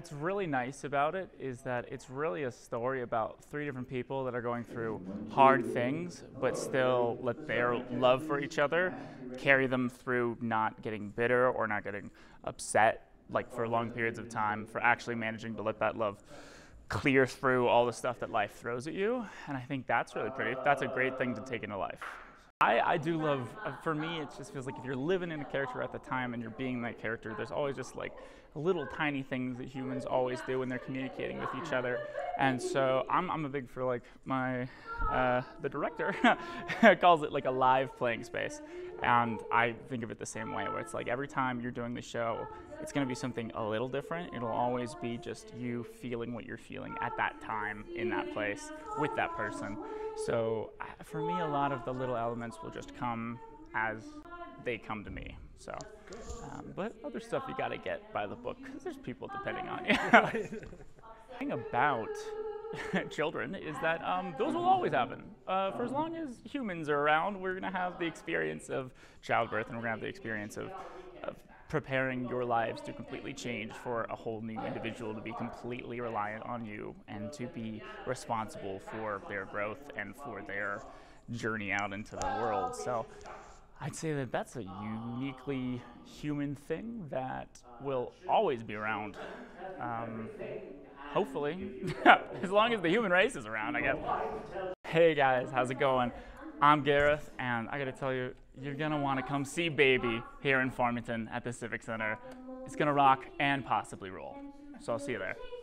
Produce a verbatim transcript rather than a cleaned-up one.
What's really nice about it is that it's really a story about three different people that are going through hard things, but still let their love for each other carry them through not getting bitter or not getting upset, like for long periods of time, for actually managing to let that love clear through all the stuff that life throws at you. And I think that's really pretty. That's a great thing to take into life. I, I do love, uh, for me, it just feels like if you're living in a character at the time and you're being that character, there's always just like little tiny things that humans always do when they're communicating with each other. And so I'm, I'm a big for like my, uh, the director calls it like a live playing space. And I think of it the same way, where it's like every time you're doing the show, it's going to be something a little different. It'll always be just you feeling what you're feeling at that time in that place with that person. So for me, a lot of the little elements will just come as they come to me. So, um, but other stuff you got to get by the book, because there's people depending on you. The thing about children is that um, those will always happen. Uh, for as long as humans are around, we're going to have the experience of childbirth, and we're going to have the experience of, of preparing your lives to completely change for a whole new individual to be completely reliant on you and to be responsible for their growth and for their journey out into the world. So I'd say that that's a uniquely human thing that will always be around. Um, hopefully, as long as the human race is around, I guess. Hey guys, how's it going? I'm Gareth, and I gotta tell you, you're gonna wanna come see Baby here in Farmington at the Civic Center. It's gonna rock and possibly roll. So I'll see you there.